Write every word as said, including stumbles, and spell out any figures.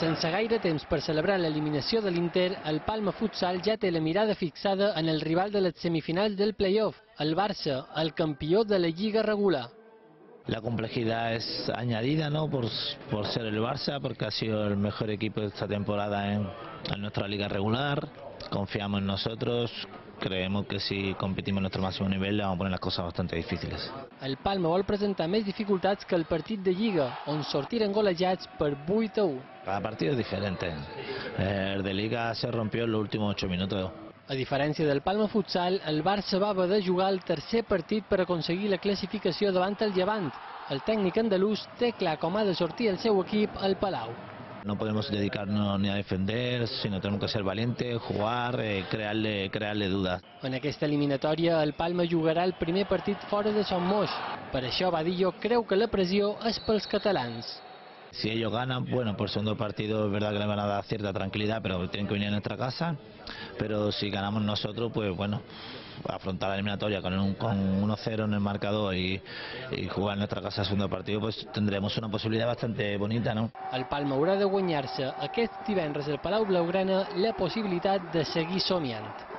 Sense gaire temps per celebrar l'eliminació de l'Inter, el Palma Futsal ja té la mirada fixada en el rival de les semifinals del play-off, el Barça, el campió de la Lliga regular. La complejidad es añadida, ¿no? por, por ser el Barça, porque ha sido el mejor equipo de esta temporada en, en nuestra liga regular. Confiamos en nosotros, creemos que si competimos en nuestro máximo nivel le vamos a poner las cosas bastante difíciles. El Palma vol presentar més dificultats que el partit de Lliga, on sortiren golejats per vuit a u. Cada partido es diferente. El de Liga se rompió en los últimos ocho minutos. A diferència del Palma Futsal, el Barça va haver de jugar el tercer partit per aconseguir la classificació davant el Llevant. El tècnic andalús té clar com ha de sortir el seu equip al Palau. No podemos dedicarnos ni a defender, sino tenemos que ser valientes, jugar, eh, crearle, crearle dudas. En aquesta eliminatòria, el Palma jugarà el primer partit fora de Son Moix. Per això, Vadillo creu que la pressió és pels catalans. Si ellos ganan, bueno, por segundo partido es verdad que le van a dar cierta tranquilidad, pero tienen que venir a nuestra casa. Pero si ganamos nosotros, pues bueno, afrontar la eliminatoria con un con uno cero en el marcador y, y jugar en nuestra casa el segundo partido, pues tendremos una posibilidad bastante bonita, ¿no? El Palma haurà de guanyar-se aquest divendres al Palau Blaugrana la possibilitat de seguir somiant.